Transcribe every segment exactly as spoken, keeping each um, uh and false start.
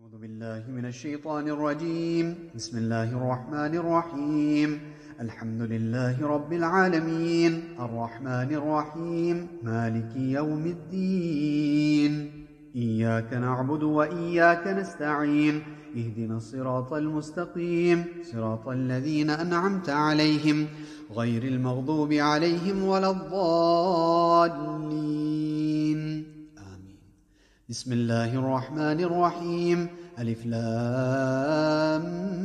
أعوذ بالله من الشيطان الرجيم. بسم الله الرحمن الرحيم. الحمد لله رب العالمين، الرحمن الرحيم، مالك يوم الدين. إياك نعبد وإياك نستعين، اهدنا الصراط المستقيم، صراط الذين أنعمت عليهم غير المغضوب عليهم ولا الضالين. آمين. بسم الله الرحمن الرحيم. ألف لام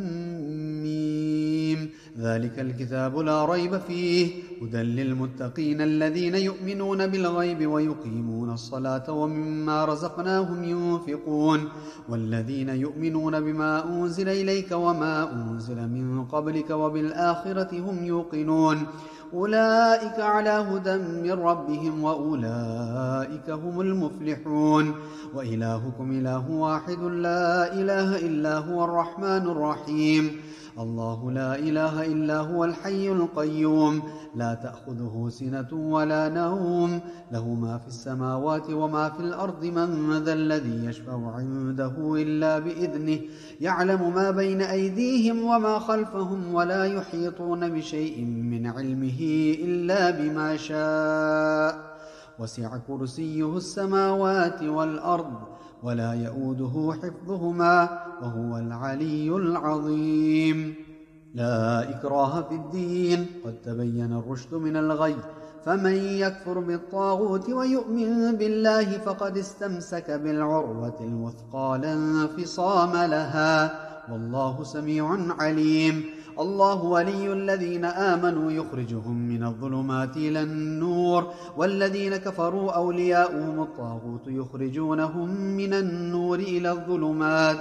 ميم. ذلك الكتاب لا ريب فيه هدى للمتقين الذين يؤمنون بالغيب ويقيمون الصلاة ومما رزقناهم ينفقون والذين يؤمنون بما أنزل إليك وما أنزل من قبلك وبالآخرة هم يوقنون أولئك على هدى من ربهم وأولئك هم المفلحون. وإلهكم إله واحد لا إله إلا هو الرحمن الرحيم. الله لا إله إلا هو الحي القيوم لا تأخذه سنة ولا نوم له ما في السماوات وما في الأرض من ذا الذي يشفع عنده إلا بإذنه يعلم ما بين أيديهم وما خلفهم ولا يحيطون بشيء من علمه إلا بما شاء وسع كرسيه السماوات والأرض ولا يؤوده حفظهما وهو العلي العظيم. لا إكراه في الدين قد تبين الرشد من الغي فمن يكفر بالطاغوت ويؤمن بالله فقد استمسك بالعروة الوثقى لا انفصام لها والله سميع عليم. الله ولي الذين آمنوا يخرجهم من الظلمات إلى النور والذين كفروا أولياؤهم الطاغوت يخرجونهم من النور إلى الظلمات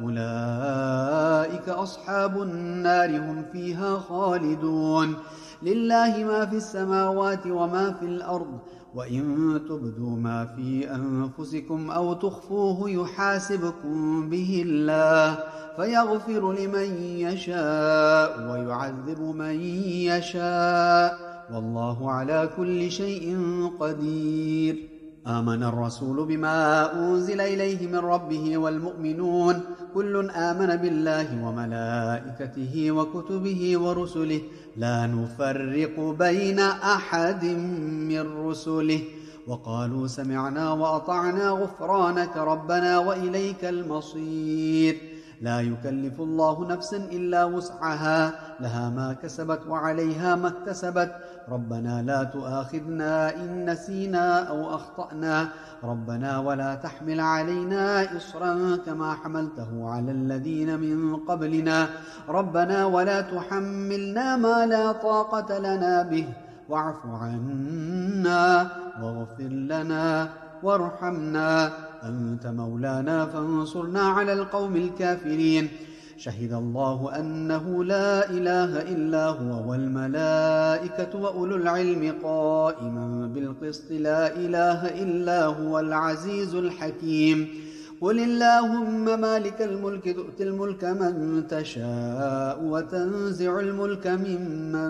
أولئك أصحاب النار هم فيها خالدون. لله ما في السماوات وما في الأرض وإن تبدوا ما في أنفسكم أو تخفوه يحاسبكم به الله فيغفر لمن يشاء ويعذب من يشاء والله على كل شيء قدير. آمن الرسول بما أنزل إليه من ربه والمؤمنون كل آمن بالله وملائكته وكتبه ورسله لا نفرق بين أحد من رسله وقالوا سمعنا وأطعنا غفرانك ربنا وإليك المصير. لا يكلف الله نفسا إلا وسعها لها ما كسبت وعليها ما اكتسبت ربنا لا تؤاخذنا إن نسينا أو أخطأنا ربنا ولا تحمل علينا إصرا كما حملته على الذين من قبلنا ربنا ولا تحملنا ما لا طاقة لنا به واعف عنا واغفر لنا وارحمنا أنت مولانا فانصرنا على القوم الكافرين. شهد الله أنه لا إله إلا هو والملائكة وأولو العلم قائما بالقسط لا إله إلا هو العزيز الحكيم. قل اللهم مالك الملك تؤتي الملك من تشاء وتنزع الملك ممن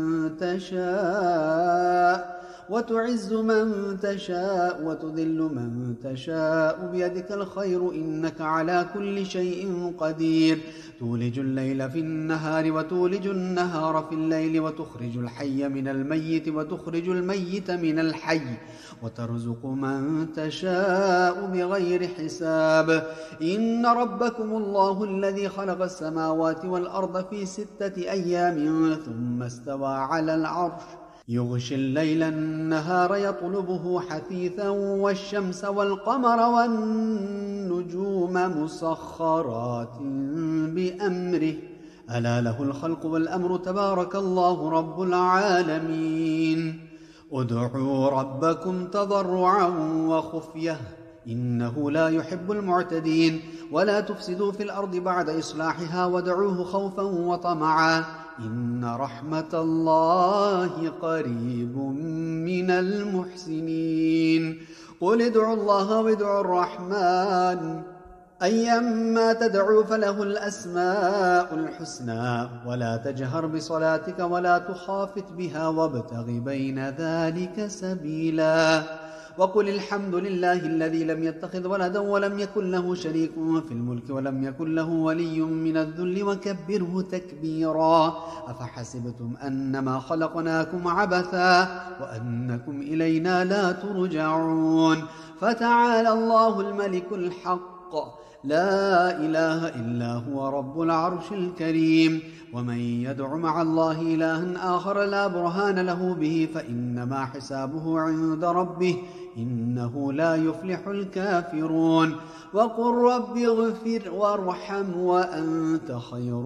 تشاء وتعز من تشاء وتذل من تشاء بيدك الخير إنك على كل شيء قدير. تولج الليل في النهار وتولج النهار في الليل وتخرج الحي من الميت وتخرج الميت من الحي وترزق من تشاء بغير حساب. إن ربكم الله الذي خلق السماوات والأرض في ستة أيام ثم استوى على العرش يغشي الليل النهار يطلبه حثيثا والشمس والقمر والنجوم مسخرات بأمره ألا له الخلق والأمر تبارك الله رب العالمين. ادعوا ربكم تضرعا وخفية إنه لا يحب المعتدين. ولا تفسدوا في الأرض بعد إصلاحها وادعوه خوفا وطمعا إن رحمة الله قريب من المحسنين. قل ادعوا الله وادعوا الرحمن أيما تدعوا فله الأسماء الحسنى ولا تجهر بصلاتك ولا تخافت بها وابتغ بين ذلك سبيلا. وقل الحمد لله الذي لم يتخذ ولدا ولم يكن له شريك في الملك ولم يكن له ولي من الذل وكبره تكبيرا أفحسبتم أنما خلقناكم عبثا وأنكم إلينا لا ترجعون فتعالى الله الملك الحق لا إله إلا هو رب العرش الكريم ومن يدع مع الله إلها آخر لا برهان له به فإنما حسابه عند ربه إنه لا يفلح الكافرون وقل رب اغفر وارحم وأنت خير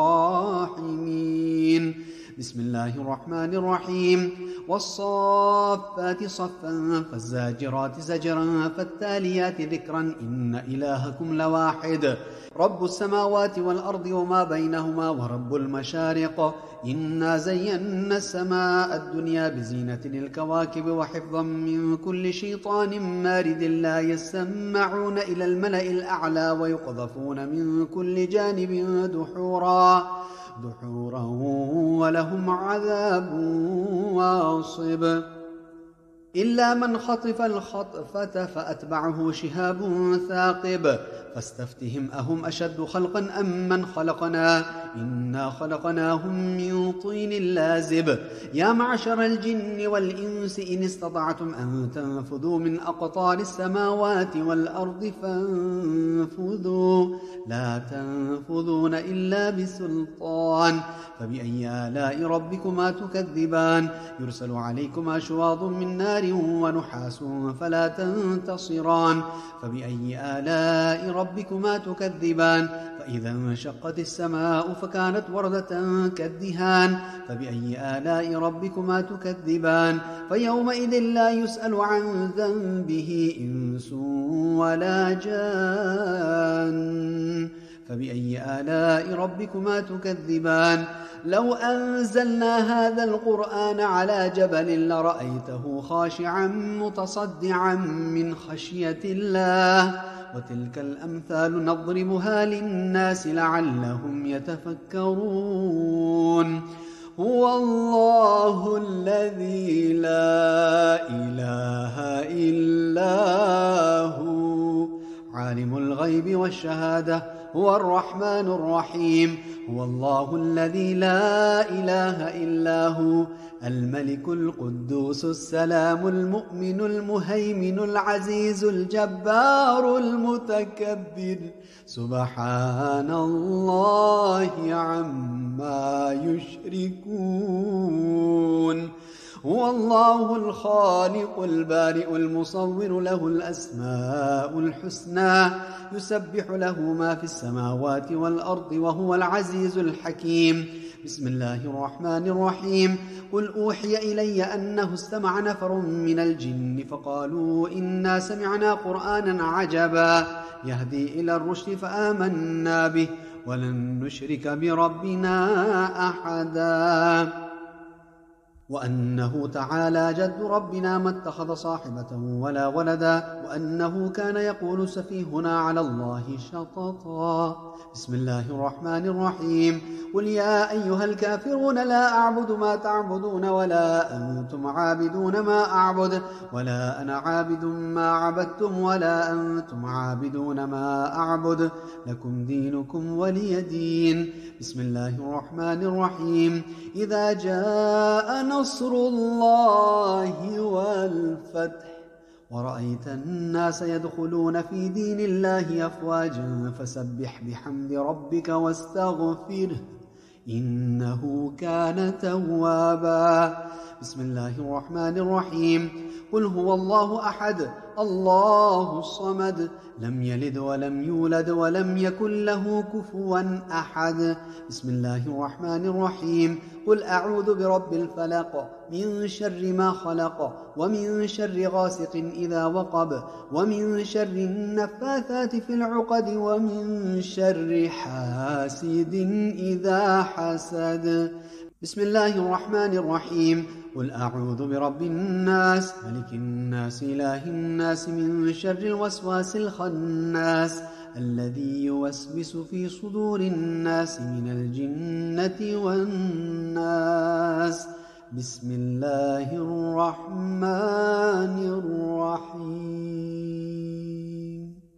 الراحمين بسم الله الرحمن الرحيم والصافات صفا فالزاجرات زجرا فالتاليات ذكرا إن إلهكم لواحد رب السماوات والأرض وما بينهما ورب المشارق إنا زينا السماء الدنيا بزينة الكواكب وحفظا من كل شيطان مارد لا يسمعون إلى الملأ الأعلى ويقذفون من كل جانب دحورا دحورا ولهم عذاب واصب إلا من خطف الخطفة فأتبعه شهاب ثاقب فاستفتهم أهم أشد خلقا أم من خلقنا إنا خلقناهم من طين لازب يا معشر الجن والإنس إن استطعتم أن تنفذوا من أقطار السماوات والأرض فانفذوا لا تنفذون إلا بسلطان فبأي آلاء ربكما تكذبان يرسل عليكما شواظ من نار ونحاس فلا تنتصران فبأي آلاء ربكما تكذبان فإذا انشقت السماء فكانت وردة كالدهان فبأي آلاء ربكما تكذبان فيومئذ لا يسأل عن ذنبه إنس ولا جان فبأي آلاء ربكما تكذبان لو أنزلنا هذا القرآن على جبل لرأيته خاشعا متصدعا من خشية الله وتلك الأمثال نضربها للناس لعلهم يتفكرون هو الله الذي لا إله إلا هو عالم الغيب والشهادة هو الرحمن الرحيم هو الله الذي لا إله إلا هو الملك القدوس السلام المؤمن المهيمن العزيز الجبار المتكبر سبحان الله عما يشركون هو الله الخالق البارئ المصور له الأسماء الحسنى يسبح له ما في السماوات والأرض وهو العزيز الحكيم بسم الله الرحمن الرحيم قل أوحي إلي أنه استمع نفر من الجن فقالوا إنا سمعنا قرآنا عجبا يهدي إلى الرشد فآمنا به ولن نشرك بربنا أحدا وأنه تعالى جد ربنا ما اتخذ صاحبة ولا ولدا وأنه كان يقول سفيهنا على الله شططا بسم الله الرحمن الرحيم قل يا أيها الكافرون لا أعبد ما تعبدون ولا أنتم عابدون ما أعبد ولا أنا عابد ما عبدتم ولا أنتم عابدون ما أعبد لكم دينكم ولي دين بسم الله الرحمن الرحيم إذا جاء نصر الله والفتح ورأيت الناس يدخلون في دين الله أفواجا فسبح بحمد ربك واستغفره إنه كان توابا بسم الله الرحمن الرحيم قل هو الله أحد الله الصمد لم يلد ولم يولد ولم يكن له كفوا أحد بسم الله الرحمن الرحيم قل أعوذ برب الفلق من شر ما خلق ومن شر غاسق إذا وقب ومن شر النفاثات في العقد ومن شر حاسد إذا حسد بسم الله الرحمن الرحيم قل أعوذ برب الناس ملك الناس إله الناس من شر الوسواس الخناس الذي يوسوس في صدور الناس من الجنة والناس بسم الله الرحمن الرحيم